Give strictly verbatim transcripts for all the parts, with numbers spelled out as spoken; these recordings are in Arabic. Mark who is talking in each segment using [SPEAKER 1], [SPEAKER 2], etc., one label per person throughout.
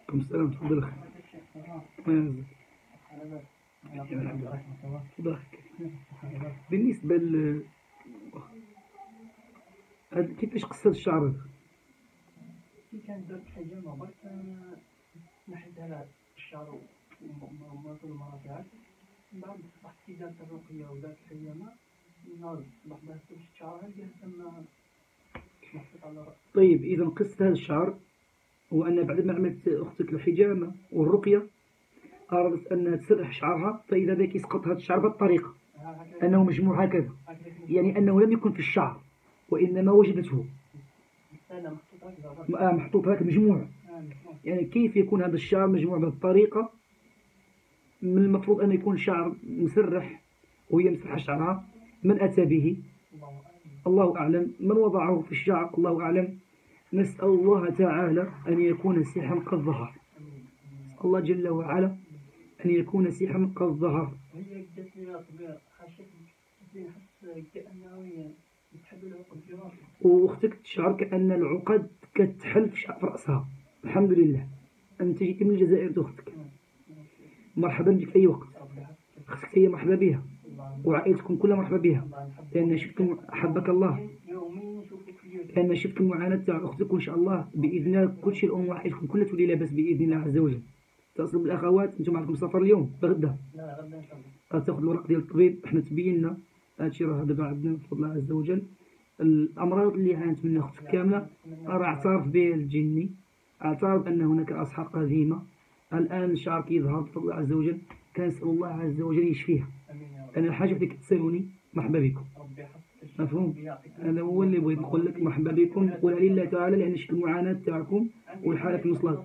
[SPEAKER 1] عليكم السلام. تفضل اخي. الله يعزك. تفضل. بالنسبة ل هاد كيفاش قص هاد الشعر هذا؟
[SPEAKER 2] كي كان درت حجامة برك نحيت على الشعر ومرات المرات عاد من بعد صبحت كي دارت الرقية ودارت الحجامة ناض صبح دارت الشعر هادي تما محطوط على رأسي.
[SPEAKER 1] طيب إذا قصت هذا الشعر وأن بعد ما عملت أختك الحجامة والرقية أرادت أنها تسرح شعرها، فإذا بك يسقط هذا الشعر بالطريقة أنه مجموع هكذا، يعني أنه لم يكن في الشعر وإنما وجدته محطوط هكذا مجموع. يعني كيف يكون هذا الشعر مجموع بهذه الطريقة؟ من المفروض أن يكون شعر مسرح وهي مسرحة شعرها. من أتى به؟ الله أعلم. من وضعه في الشعر؟ الله أعلم. نسأل الله تعالى أن يكون سحرا قد ظهر. الله جل وعلا أن يكون سحرا قد ظهر. واختك تشعر كأن العقد كتحل في رأسها. الحمد لله أنت جيت من الجزائر أختك، مرحبا بك في أي وقت. أختك هي مرحبا بها وعائلتكم كلها مرحبا بها، لأن شفتم أحبك الله، لأن شفتم المعاناة تاع أختك، وإن شاء الله بإذن الله كل شيء الأم وعائلتكم كلها تولي لاباس بإذن الله عز وجل. اتصل بالأخوات. أنتم عندكم سفر اليوم بغدا؟
[SPEAKER 2] لا غدا إن شاء الله.
[SPEAKER 1] تاخذ الورق ديال الطبيب. احنا تبينا هادشي راه دابا عندنا بفضل الله عز وجل. الأمراض اللي عانت منها أختك كاملة راه اعترف به الجني، اعترف أن هناك أسحار قديمة. الآن شعرك يظهر بفضل الله عز وجل. كنسأل الله عز وجل يشفيها. أنا الحاجة اللي كتسالوني مرحبا بكم، مفهوم؟ أنا هو اللي بغيت نقول لك مرحبا بكم ولا لله تعالى، لأن شفت المعاناة تاعكم والحالة في وصلت.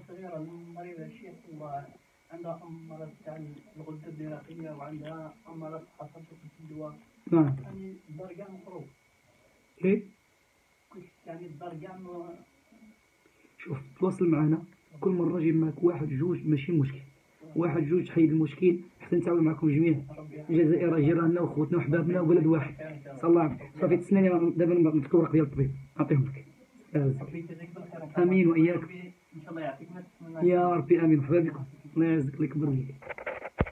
[SPEAKER 2] عندها أمراض تاع الغدة الدرقية وعندها أمراض حصلت في الدواء.
[SPEAKER 1] نعم.
[SPEAKER 2] يعني الدار كاع مخروب.
[SPEAKER 1] إيه؟
[SPEAKER 2] يعني الدار كاع
[SPEAKER 1] شوف تواصل معنا كل مرة جيب معك واحد جوج ماشي مشكل، واحد جوج تحيد المشكل حتى نتعاون معكم جميع. الجزائر جيراننا وخوتنا وحبابنا وبلد واحد. صلى الله عليه وسلم. صافي تسناني دابا نذكر الورق ديال الطبيب نعطيهم لك. امين واياك.
[SPEAKER 2] ان شاء الله يعطيك
[SPEAKER 1] يا ربي امين. مرحبا بكم. الله يعزك الله يكبر بك.